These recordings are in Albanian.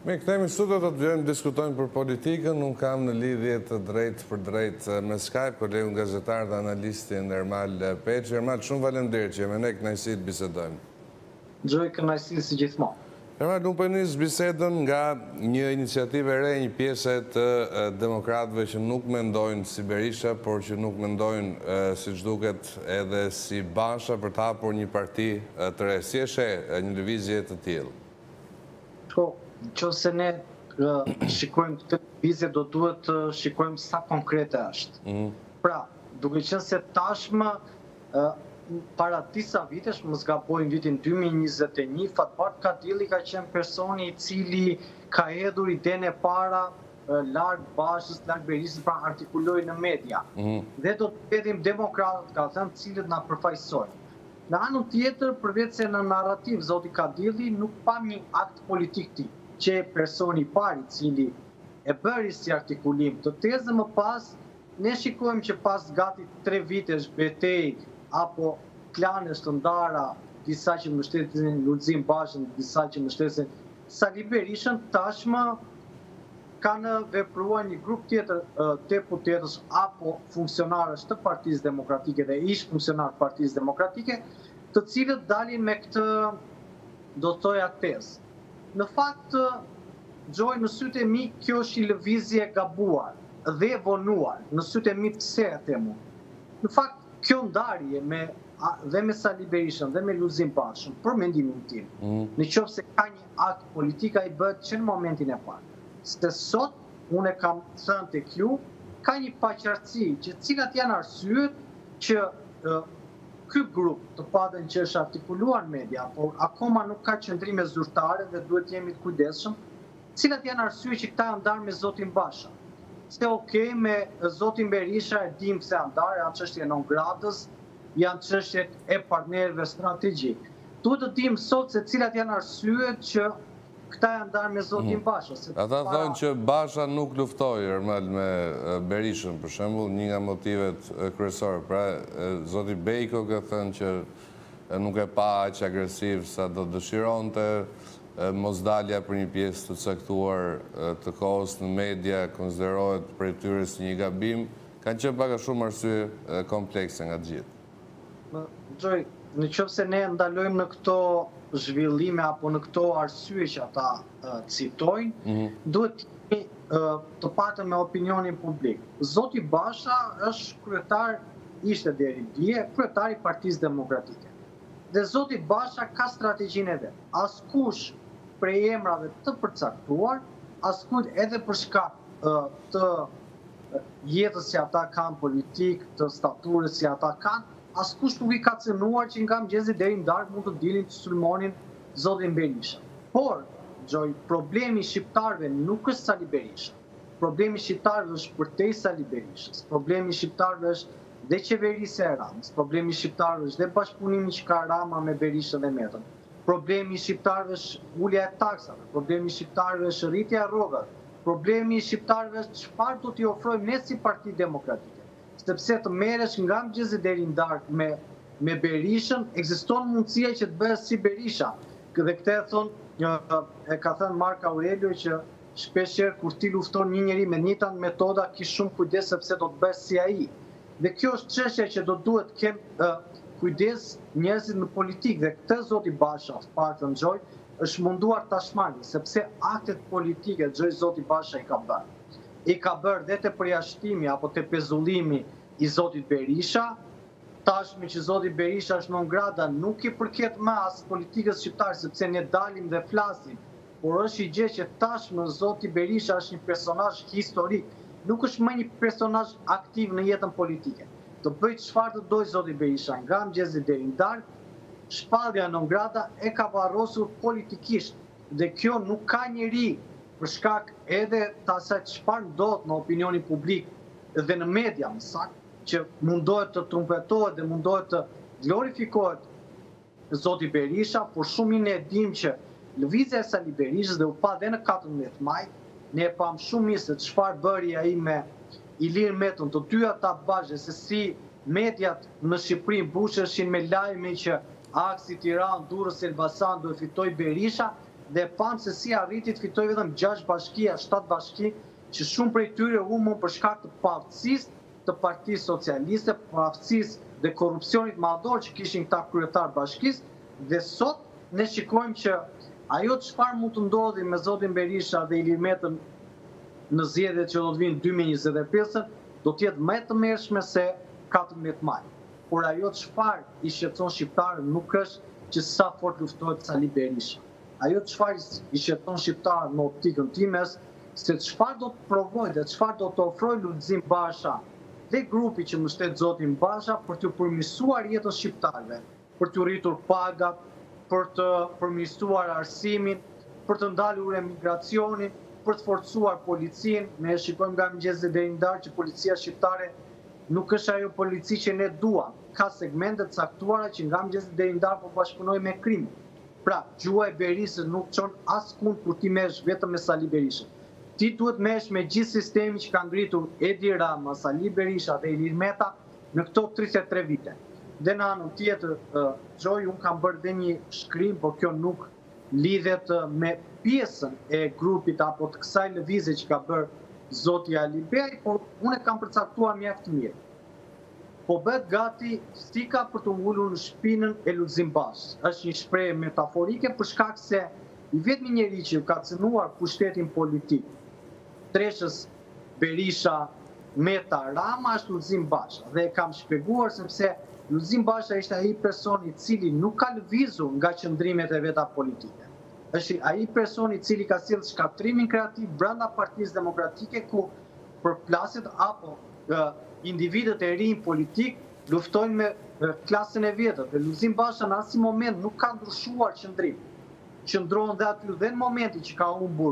Me këtemi studio do të vjojmë diskutojmë për politikën. Unë kam në lidhje të drejt për drejt me Skype, kolegun gazetar dhe analistin Ermal Peçi. Ermal, shumë falenderoj që me ne kënaqësi të bisedojmë. Gjoj kënaqësi si gjithmonë. Ermal, unë po nis bisedën nga një iniciativë e re, një pjesë të demokratëve që nuk mendojnë si Berisha, por që nuk mendojnë siç duket edhe si Basha për të hapur një parti të re. Si e sheh një lëvizje të tillë? Nëse ne shikojmë këtë lëvizje, do duhet të shikojmë sa konkrete është. Pra, duke qenë se tashmë para disa vitesh, mos gabojmë vitin 2021, Fatbar Kadilli ka qenë personi i cili ka hedhur idenë e para larg Bashës, larg Berishës, pra artikuloi në media. Dhe do të ketim demokratët, ka thënë, cilët na përfaqësojnë. Në anën tjetër, përveç se në narrativ zoti Kadilli nuk pam një akt politik ti, që personi i parë i cili e bëri si artikulim të tezë, më pas ne shikojmë që pas gati 3 vitesh betej apo klanesh të ndara, disa që mbështesin Lulzim Bashën, disa që mbështesin Sali Berishën, tashmë kanë vepruar një grup tjetër deputetësh apo funksionarësh të Partisë Demokratike dhe ish funksionar të Partisë Demokratike, të cilët dalin me këtë, do të thoja, tezë. Në fakt, Gjoj, në sytë e mi, kjo është një lëvizje gabuar dhe vonuar. Në sytë e mi, pse e themu? Në fakt, kjo ndarje dhe me Sali Berishën dhe me Lulzim Bashën, për mendimin tim, në qoftë se ka një akt politika i bëhet që në momentin e parë. Se sot, unë e kam thënë tek ju, ka një paqartësi që cilat janë arsyet që ky grup të padën që është artikuluar në media, por akoma nuk ka qëndrime zyrtare dhe duhet jemi të kujdesshëm, cilat janë arsyet që këta janë ndarë me zotin Basha. Se okej, me zotin Berisha e dim se janë ndarë, janë çështje non gratës, janë çështjet e partnerëve strategjik. Duhet të dim sot se cilat janë arsyet që këta janë ndarë me zotin Basha. Ata thonë që Basha nuk luftoi Ermal me Berishën, për shembull, një nga motivet kryesore. Pra, zoti Bejko ka thënë që nuk e pa aq agresiv sa do dëshironte, mosdalja për një pjesë të caktuar të kohës në media konsiderohet prej tyre si një gabim. Kanë qenë pak a shumë arsye komplekse nga të gjithë. Gjoj, në qoftë se ne ndalojmë në këto zhvillime apo në këto arsye që ata citojnë, duhet të patëm me opinionin publik. Zoti Basha është kryetar, ishte deri dje, kryetar i Partisë Demokratike. Dhe zoti Basha ka strategjinë e vet. Askush prej emrave të përcaktuar, askush edhe për shkak të jetës që ata kanë politik, të staturës që ata kanë, askush nuk i ka cënuar që nga mëngjesi deri në darkë mund të dilin të sulmonin zotin Berisha. Por, Gjoj, problemi shqiptarëve nuk është Sali Berisha. Problemi shqiptarëve është përtej Sali Berishës. Problemi shqiptarëve është dhe qeverisja e Ramës. Problemi shqiptarëve është dhe bashkëpunimi që ka Rama me Berishën dhe Metën. Problemi shqiptarëve është ulja e taksave. Problemi shqiptarëve është rritja e rrogave. Problemi shqiptarëve është çfarë do t'i ofrojmë ne si Parti Demokratike. Sepse të merresh nga mëngjesi deri në darkë me Berishën, ekziston mundësia që të bëhesh si Berisha. Dhe këtë e ka thënë Mark Aurelio që shpeshherë kur ti lufton një njeri me njëjtan metoda, ki shumë kujdes sepse do të bësh si ai. Dhe kjo është çështja që do duhet kem kujdes njerëzit në politikë dhe këtë zoti Basha, paktën Gjoj, është munduar ta shmangë, sepse aktet politike Gjoj zoti Basha i ka bërë. I ka bërë dhe të përjashtimi apo të pezullimi i zotit Berisha, tashmi që zoti Berisha është non grata nuk i përket më as politikës shqiptare, sepse ne dalim dhe flasim, por është i gjë që tashmë zoti Berisha është një personazh historik, nuk është më një personazh aktiv në jetën politike. Të bëj çfarë të dojë zoti Berisha nga mëngjesi deri në darkë, shpallja non grata e ka varrosur politikisht dhe kjo nuk ka njeri për shkak edhe të asaj çfarë ndodh në opinionin publik dhe në media më saktë, që mundohet të trumpetohet dhe mundohet të glorifikohet zoti Berisha, por shumë ne e dim që lëvizja e Sali Berishës dhe u pa dhe në 14 maj, ne e pam shumë mirë se çfarë bëri ai me Ilir Metën, të dy ata bashkë, se si mediat në Shqipëri mbusheshin me lajme që aksi Tiranë-Durrës-Elbasan do e fitoj Berisha, dhe pam se si arriti të fitoj vetëm 6 bashkia, 7 bashki, që shumë prej tyre humon për shkak të paaftësisë të Partisë Socialiste, paaftësisë dhe korrupsionit madhor që kishin këta kryetar bashkisë, dhe sot ne shikojmë që ajo çfarë mund të ndodhi me zotin Berisha dhe Ilir Metën në zgjedhjet që do të vinë 2025 do të jetë më e tmerrshme se 14 maj. Por ajo çfarë i shqetëson shqiptarën nuk është që sa fort luftohet Sali Berisha. Ajo çfarë i shqetëson shqiptarën në optikën time është se çfarë do të provojë dhe çfarë do të ofrojë Lulzim Basha dhe grupi që mbështet zotin Basha për të përmirësuar jetën shqiptarëve, për të rritur pagat, për të përmirësuar arsimin, për të ndalur emigracionin, për të forcuar policinë. Ne shikojmë nga mëngjesi deri në darkë që policia shqiptare nuk është ajo polici që ne duam. Ka segmente të caktuara që nga mëngjesi deri në darkë po bashkëpunojnë me krimin. Pra, gjua e Berisës nuk çon askund kur ti merresh vetëm me Sali Berishën. Ti duhet merresh me gjithë sistemin që ka ngritur Edi Rama, Sali Berisha dhe Ilir Meta në këto 33 vite. Dhe në anën tjetër, Gjoj, unë kam bërë dhe një shkrim, por kjo nuk lidhet me pjesën e grupit apo të kësaj lëvizje që ka bërë zoti Ali Bej, por unë e kam përcaktuar mjaft mirë. Po bëhet gati stika për të ulur në shpinën e Lulzim Bashës. Është një shprehje metaforike për shkak se i vetmi njeri që ka cënuar pushtetin politik treshës Berisha, Meta, Rama është Lulzim Basha. Dhe e kam shpjeguar sepse Lulzim Basha ishte ai person i cili nuk ka lëvizur nga qëndrimet e veta politike. Është ai person i cili ka sjellë shkatrimin kreativ brenda Partisë Demokratike ku përplaset apo individët e rinj politik luftojnë me klasën e vjetër. Dhe Lulzim Basha në asnjë moment nuk ka ndryshuar qëndrim. Qëndron dhe aty dhe në momentin që ka humbur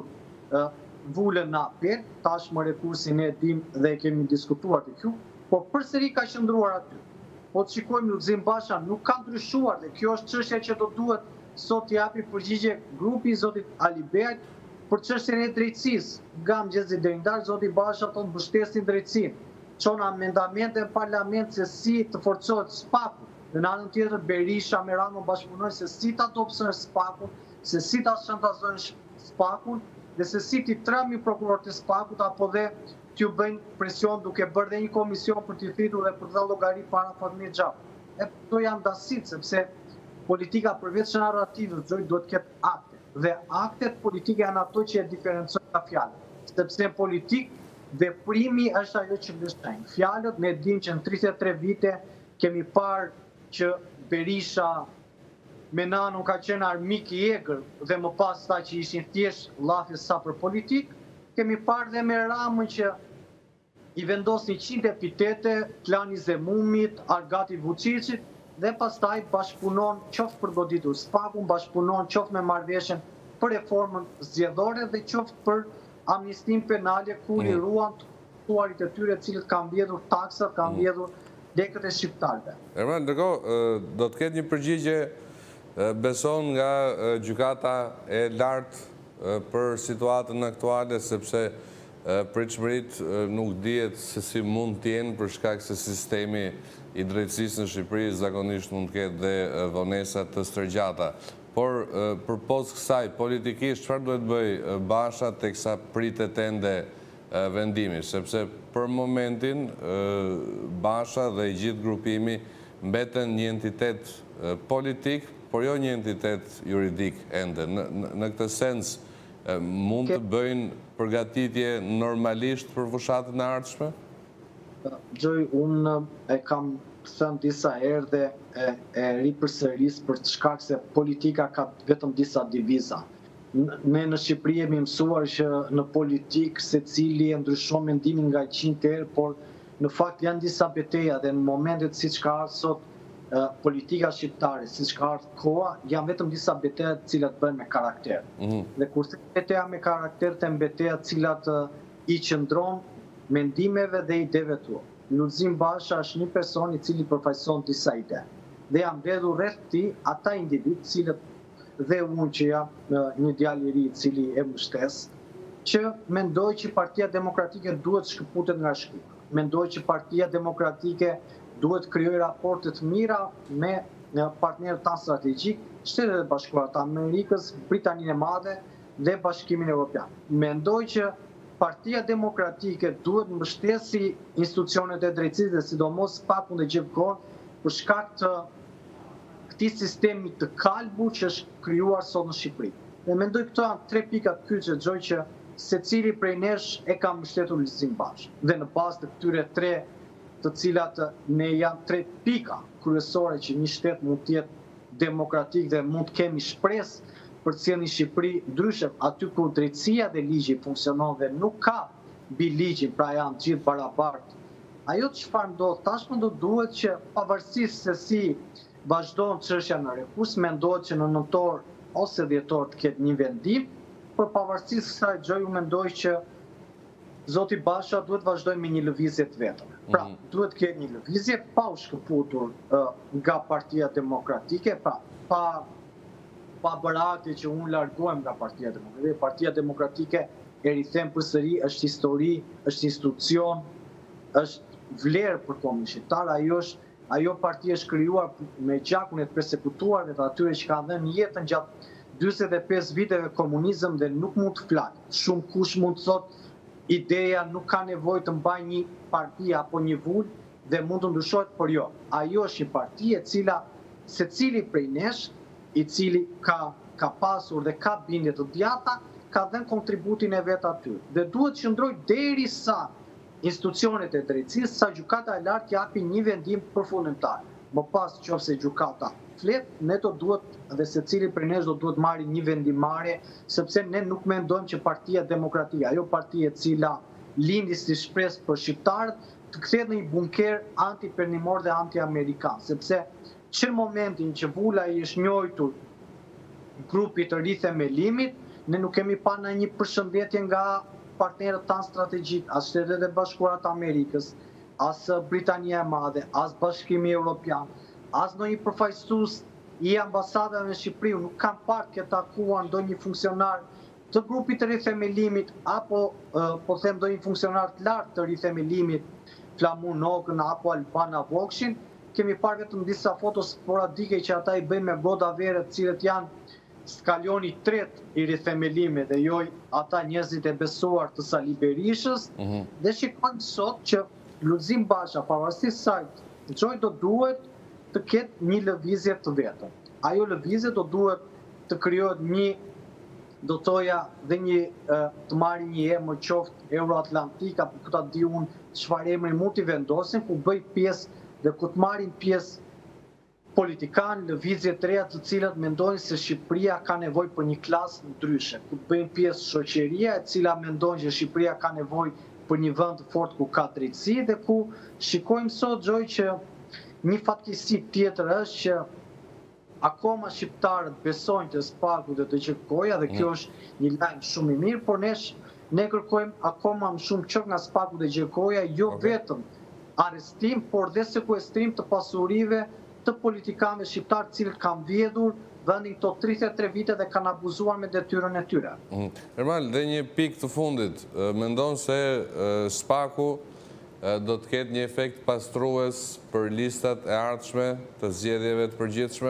vulën në apel, tashmë rekursin e dim dhe kemi diskutuar të kjo, po përsëri ka qëndruar aty. Po të shikojmë Lulzim Basha nuk ka ndryshuar dhe kjo është çështja që do duhet sot japi përgjigje grupi i zotit Ali Bejt për çështjen e drejtësisë. Nga mëngjesi deri në darkë zoti Basha thonë mbështesin drejtësinë. Çon amendamente në parlament se si të forcohet SPAK-u. Dhe në anën tjetër Berisha me Ramën bashkëpunojnë se si ta dobësojnë SPAK-un, se si ta shantazojnë SPAK-un dhe se si ti trami prokurorët e SPAK-ut apo dhe t'ju bëjnë presion duke bërë dhe një komision për t'i thritur dhe për të dhënë llogari para Fatmir Xhapit. Këto janë dasit sepse politika përveç narrativit duhet të ketë akte. Dhe aktet politike janë ato që e diferencojnë nga fjalët. Sepse në politikë veprimi është ajo që mbështet. Fjalët ne dimë që në 33 vite kemi parë që Berisha me Nano ka qenë armik i egër dhe më pas ta që ishin thjesht llafe sa për politik, kemi parë dhe me Ramën që i vendos 100 epitete, klani Zemumit, Argati Vučićit dhe pastaj bashkëpunon qoftë për goditur SPAK-un, bashkëpunon qoftë me marrëveshjen për reformën zgjedhore dhe qoftë për amnistin penale ku i ruan të tuarit e tyre cilët kanë mbjedhur taksat, kanë mbjedhur lekët e shqiptarëve. Erman, ndërkohë do të ketë një përgjigje beson nga gjykata e lartë për situatën aktuale, sepse pritshmëritë nuk dihet se si mund të jenë për shkak se sistemi i drejtësisë në Shqipëri zakonisht mund të ketë dhe vonesa të stërgjata. Por përpos kësaj, politikisht, çfarë duhet bëj Basha teksa pritet ende vendimi, sepse për momentin Basha dhe i gjithë grupimi mbeten një entitet politik, por jo një entitet juridik ende. Në këtë sens, mund të bëjnë përgatitje normalisht për fushatën e ardhshme? Gjoj, unë e kam thënë disa herë dhe e ripërsëris për të shkak se politika ka vetëm disa diviza. Ne në Shqipëri jemi mësuar që në politikë secili e ndryshon mendimin nga 100 herë, por në fakt janë disa betejë dhe në momentet siç ka ardhur sot politika shqiptare, siç ka ardhur koha, janë vetëm disa betejë të cilat bëhen me karakter. Dhe kurse betejë me karakter të betejë të cilat i qëndron mendimeve dhe ideve tua. Lulzim Basha është një person i cili përfaqëson disa ide. Dhe janë mbledhur rreth tij ata individ, cilët dhe unë që jam një djalë i ri i cili e mbështes, që mendoj që Partia Demokratike duhet shkëputet nga Shqipa. Mendoj që Partia Demokratike duhet krijojë raporte të mira me partnerët tanë strategjik, Shtetet e Bashkuara të Amerikës, Britaninë e Madhe dhe Bashkimin Evropian. Mendoj që Partia Demokratike duhet mbështesi institucionet e drejtësisë dhe sidomos SPAK-un dhe Gjevkon për shkak të këtij sistemi të kalbur që është krijuar sot në Shqipëri. Dhe mendoj këto janë 3 pika të kyçe që secili prej nesh e ka mbështetur Lulzim Bashën. Dhe në bazë të këtyre 3 të cilat ne janë 3 pika kryesore që një shtet mund të jetë demokratik dhe mund të kemi shpresë për të sjellë një Shqipëri ndryshe, aty ku drejtësia dhe ligji funksionon dhe nuk ka mbi ligjin, pra janë gjithë barabartë. Ajo çfarë ndodh tashmë do duhet që pavarësisht se si vazhdon çështja në rekurs, mendohet që në nëntor ose dhjetor të ketë një vendim, por pavarësisht kësaj gjë u mendoj që Zoti Basha duhet vazhdojë me një lëvizje të vetëm. Pra, duhet të ketë një lëvizje pa u shkëputur nga Partia Demokratike, pra pa bërë akte që unë largohem nga Partia Demokratike. Partia Demokratike e rithem përsëri, është histori, është institucion, është vlerë për kombin shqiptar, ajo parti është krijuar me gjakun e të persekutuarve të atyre që kanë dhënë jetën gjatë 45 viteve komunizëm dhe nuk mund të flak. Shumë kush mund të thotë ideja nuk ka nevojë të mbajë një parti apo një vul dhe mund të ndryshohet, por jo. Ajo është një parti e cila secili prej nesh, i cili ka pasur dhe ka bindje të djata, ka dhënë kontributin e vet aty. Dhe duhet qëndrojë derisa institucionet e drejtësisë, sa gjykata e lartë japi një vendim përfundimtar. Më pas nëse gjykata flet, ne do duhet dhe secili prej nesh do duhet marrë një vendimmarrje, sepse ne nuk mendojmë që Partia Demokratike, ajo parti e cila lindi si shpresë për shqiptarët, të kthehet në një bunker anti-perëndimor dhe anti-amerikan, sepse që në momentin që vula i është njojtur grupit të rithemelimit, ne nuk kemi pa në një përshëndetje nga partnerët tanë strategjik, as Shtetet e Bashkuara të Amerikës, as Britania e Madhe, as Bashkimi Evropian, as ndonjë përfaqësues i ambasadave në Shqipëri, nuk kanë parë të takuar ndonjë funksionar të grupit të rithemelimit, apo po them ndonjë funksionar të lartë të rithemelimit, Flamun Nokën apo Albana Vokshin. Kemi parë vetëm disa foto sporadike që ata i bëjnë me goda vere, të cilët janë skalioni 3 i rithemelimit dhe jo ata njerëzit e besuar të Sali Berishës. Dhe shikojmë sot që Lulzim Basha, pavarësisht saj, gjoj do duhet të ketë një lëvizje të vetëm. Ajo lëvizje do duhet të krijohet një, do toja dhe një të marrë një emër qoftë Euroatlantik, apo ku ta di unë çfarë emri mund t'i vendosin, ku bëj pjesë dhe ku të marrin pjesë politikanë, lëvizje të reja të cilat mendojnë se Shqipëria ka nevojë për një klasë ndryshe, ku të bëjnë pjesë shoqëria e cila mendojnë që Shqipëria ka nevojë për një vend të fortë ku ka drejtësi dhe ku shikojmë sot gjoj që një fatkeqësi tjetër është që akoma shqiptarët besojnë të SPAK-u dhe të Gjevkoja dhe kjo është një lajm shumë i mirë, por ne kërkojmë akoma më shumë çok nga SPAK-u dhe Gjevkoja, jo vetëm arrestim, por dhe sekuestrim të pasurive të politikanëve shqiptarë të cilët kanë vjedhur vendin këto 33 vite dhe kanë abuzuar me detyrën e tyre. Ermal, dhe një pikë të fundit, mendon se SPAK-u do të ketë një efekt pastrues për listat e ardhshme të zgjedhjeve të përgjithshme?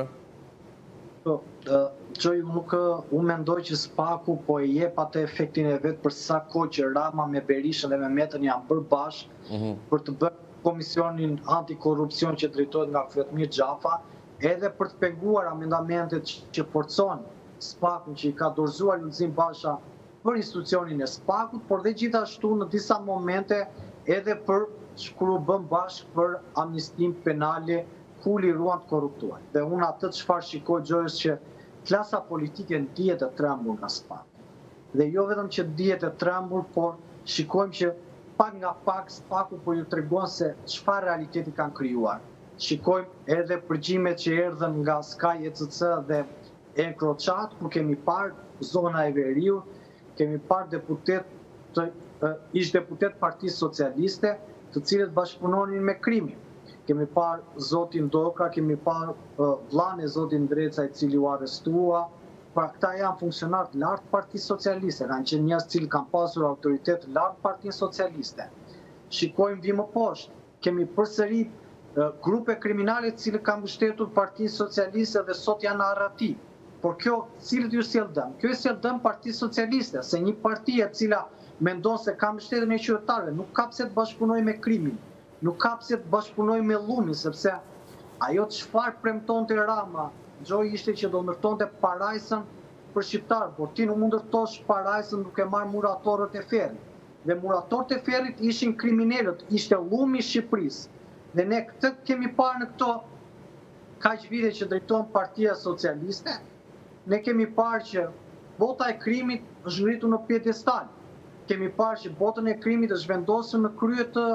Unë mendoj që SPAK-u po e jep atë efektin e vet për sa kohë që Rama me Berishën dhe me Metën janë bërë bashkë për të bërë Komisionin Antikorrupsion që drejtohet nga Fatmir Xhafa, edhe për të penguar amendamentet që forcon SPAK-un që i ka dorëzuar Lulzim Basha për institucionin e SPAK-ut, por dhe gjithashtu në disa momente edhe për kur u bën bashkë për amnistim penale ku liruan të korruptuar. Dhe unë atë çfarë shikoj gjojës që klasa politike ndihet e trembur nga SPAK. Dhe jo vetëm që ndihet e trembur, por shikojmë që pak nga pak SPAK-u po ju tregon se çfarë realiteti kanë krijuar. Shikojmë edhe përgjimet që erdhën nga Sky ECC dhe Encrochat, ku kemi parë zona e Veriut, kemi parë ish deputet Partisë Socialiste, të cilët bashkëpunonin me krimin. Kemi parë zotin Doka, kemi parë vllain e zotin Dreca i cili u arrestua. Pra këta janë funksionarë të lartë Partisë Socialiste, kanë qenë njerëz që kanë pasur autoritet të lartë Partinë Socialiste. Shikojmë vi më poshtë, kemi përsëri grupe kriminale cilë kanë mbështetur Partinë Socialiste dhe sot janë arrati. Por kjo cilët ju sjell dëm? Kjo e sjell dëm Partisë Socialiste, se një parti e cila mendon se ka mbështetjen e qytetarëve, nuk ka pse të bashkëpunojë me krimin, nuk ka pse të bashkëpunojë me llumin, sepse ajo çfarë premtonte Rama, Xhoi ishte që do ndërtonte parajsën për shqiptarë, por ti nuk mund ndërtosh parajsën duke marrë muratorët e ferrit. Dhe muratorët e ferrit ishin kriminalët, ishte llumi i Shqipërisë. Dhe ne këtë kemi parë në këto kaq vite që drejton Partia Socialiste, ne kemi parë që bota e krimit është ngritur në pjedestal. Kemi parë që botën e krimit është vendosur në krye të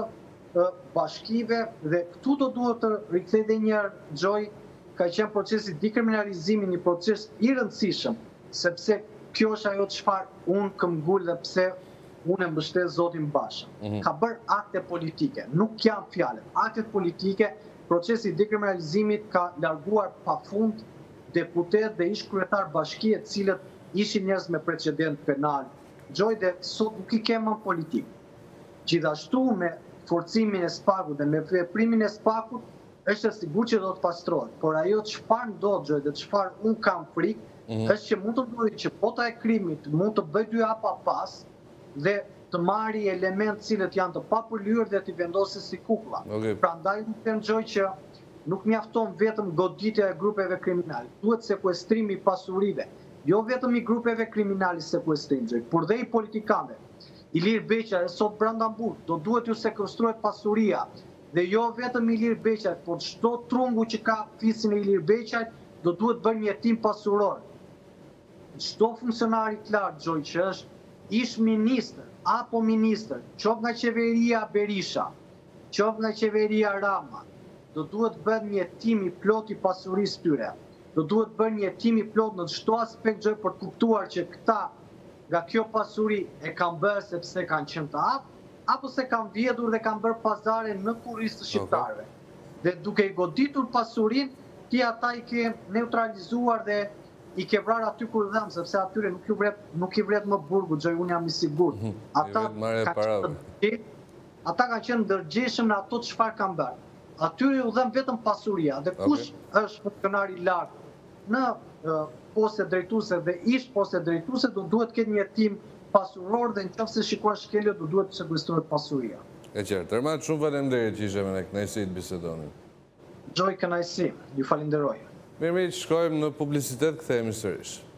bashkive dhe këtu do duhet të rikthej edhe një herë Xhoi, ka qenë procesi dekriminalizimi një proces i rëndësishëm, sepse kjo është ajo çfarë unë këmbgul dhe pse unë e mbështet zotin Basha. Ka bërë akte politike, nuk janë fjalë. Aktet politike, procesi i dekriminalizimit ka larguar pafund deputet dhe ish kryetar bashkie, cilët ishin njerëz me precedent penal. Xhoi dhe sot nuk i kemë në politikë. Gjithashtu me forcimin e SPAK-ut dhe me veprimin e SPAK-ut është e sigurt që do të pastrohet, por ajo çfarë ndodh Xhoi dhe çfarë un kam frikë, është që mund të ndodhë që bota e krimit mund të bëjë dy hapa pas dhe të marrë elementë cilët janë të papërlyer dhe t'i vendosë si kuklla. Prandaj nuk them Xhoi që nuk mjafton vetëm goditja e grupeve kriminale, duhet sekuestrimi i pasurive, jo vetëm i grupeve kriminale sekuestrim, por dhe i politikanëve. Ilir Beqaj sot brenda burg, do duhet ju sekuestrohet pasuria, dhe jo vetëm Ilir Beqaj, por çdo trungu që ka fisin e Ilir Beqaj do duhet bërë një hetim pasuror. Çdo funksionar i lartë Xhoi që është ish ministër apo ministër, qoftë nga qeveria Berisha, qoftë nga qeveria Rama, do duhet bërë një hetim i plot i pasurisë tyre. Do duhet bërë një hetim i plot në çdo aspekt Xhoi për të kuptuar që këta nga kjo pasuri e kanë bërë sepse kanë qenë të apo se kanë vjedhur dhe kanë bërë pazare në kurrizë të shqiptarëve. Dhe duke i goditur pasurinë, ti ata i ke neutralizuar dhe i ke vrarë aty ku dhëm, sepse atyre nuk i vret më burgu, Xhoi, unë jam i sigurt. Ata kanë qenë ndërgjegjshëm në ato çfarë kanë bërë. Atyre u dhëm vetëm pasuria. Dhe kush është funksionar i lartë në poste drejtuese dhe ish poste drejtuese, do duhet ketë një hetim pasuror dhe nëse shikon shkelje do duhet të sekuestrohet pasuria. E qartë. Ermat, shumë faleminderit që ishe me ne, kënaqësi të bisedonin. Xhoi, kënaqësi, ju falenderoj. Mirëmit, shkojmë në publicitet, kthehemi sërish.